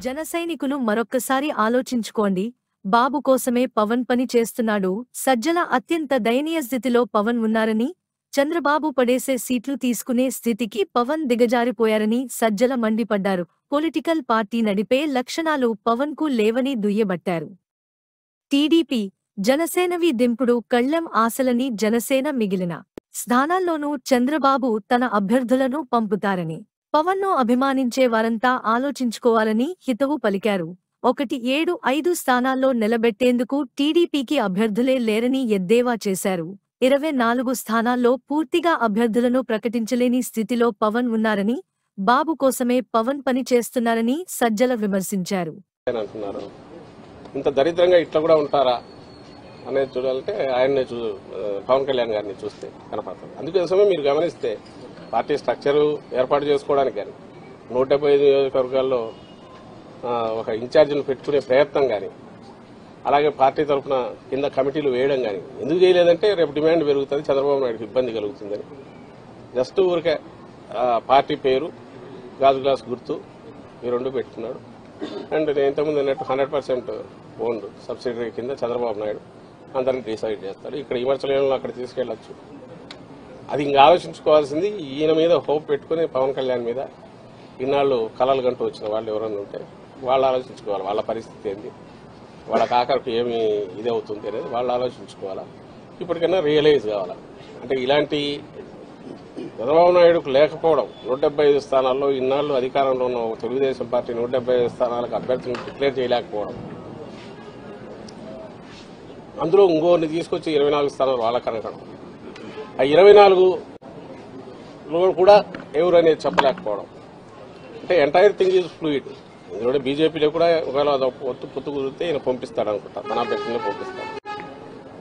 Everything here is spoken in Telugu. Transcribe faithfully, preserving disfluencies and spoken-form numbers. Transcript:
జన సైనికులు మరొక్కసారి ఆలోచించుకోండి. బాబు కోసమే పవన్ పని చేస్తున్నాడు. సజ్జల అత్యంత దయనీయ స్థితిలో పవన్ ఉన్నారని, చంద్రబాబు పడేసే సీట్లు తీసుకునే స్థితికి పవన్ దిగజారిపోయారని సజ్జల మండిపడ్డారు. పొలిటికల్ పార్టీ నడిపే లక్షణాలు పవన్ కు లేవని దుయ్యబట్టారు. టీడీపీ, జనసేనవి దింపుడు కళ్లెం ఆశలని జనసేన మిగిలిన స్థానాల్లోనూ చంద్రబాబు తన అభ్యర్థులను పంపుతారని, పవన్ను అభిమానించే వారంతా ఆలోచించుకోవాలని హితవు పలికారు. ఒకటి ఏడు ఐదు స్థానాల్లో నిలబెట్టేందుకు టీడీపీకి అభ్యర్థులే లేరని ఎద్దేవా చేశారు. ఇరవై నాలుగు స్థానాల్లో పూర్తిగా అభ్యర్థులను ప్రకటించలేని స్థితిలో పవన్ ఉన్నారని, బాబు కోసమే పవన్ పని చేస్తున్నారని సజ్జల విమర్శించారు. ఇంత దరిద్రంగా ఇట్లా కూడా ఉంటారా అనేది చూడాలంటే ఆయన్నే చూ పవన్ కళ్యాణ్ గారిని చూస్తే కనపడుతుంది. అందుకోసమే మీరు గమనిస్తే పార్టీ స్ట్రక్చరు ఏర్పాటు చేసుకోవడానికి కానీ నూట డెబ్బై ఐదు నియోజకవర్గాల్లో ఒక ఇన్ఛార్జిని పెట్టుకునే ప్రయత్నం కానీ, అలాగే పార్టీ తరఫున కింద కమిటీలు వేయడం కానీ ఎందుకు చేయలేదంటే రేపు డిమాండ్ పెరుగుతుంది, చంద్రబాబు నాయుడుకి ఇబ్బంది కలుగుతుందని. జస్ట్ ఊరికే పార్టీ పేరు, గాజు గ్లాస్ గుర్తు ఈ రెండు పెట్టుకున్నాడు. అండ్ నేను ఇంతకుముందు అన్నట్టు హండ్రెడ్ పర్సెంట్ ఓన్డ్ సబ్సిడరీ కింద చంద్రబాబు నాయుడు అందరినీ డిసైడ్ చేస్తాడు. ఇక్కడ విమర్శలను అక్కడ తీసుకెళ్లొచ్చు. అది ఇంకా ఆలోచించుకోవాల్సింది ఈయన మీద హోప్ పెట్టుకుని పవన్ కళ్యాణ్ మీద ఇన్నాళ్ళు కలలు గంటూ వచ్చిన వాళ్ళు ఎవరైనా ఉంటే వాళ్ళు ఆలోచించుకోవాలి. వాళ్ళ పరిస్థితి ఏంటి, వాళ్ళ ఆఖరికి ఏమి ఇది అవుతుంది అనేది వాళ్ళు ఆలోచించుకోవాలా. ఇప్పటికైనా రియలైజ్ కావాలా. అంటే ఇలాంటి చంద్రబాబు నాయుడుకు లేకపోవడం, నూట డెబ్బై ఐదు స్థానాల్లో ఇన్నాళ్ళు అధికారంలో ఉన్న తెలుగుదేశం పార్టీ నూట డెబ్బై ఐదు స్థానాలకు అభ్యర్థులను డిక్లేర్ చేయలేకపోవడం, అందులో ఇంకోరిని తీసుకొచ్చి ఇరవై నాలుగు స్థానాలు వాళ్ళ కనకడం, ఆ ఇరవై నాలుగులో కూడా ఎవరు అనేది చెప్పలేకపోవడం. అంటే ఎంటైర్ థింగ్ ఈజ్ ఫ్లూయిడ్. ఇందులో బీజేపీలో కూడా ఒకవేళ ఒత్తు పొత్తు కుదిరితే ఈయన పంపిస్తాడు అనుకుంటా, తన అభ్యర్థులనే పంపిస్తాడు.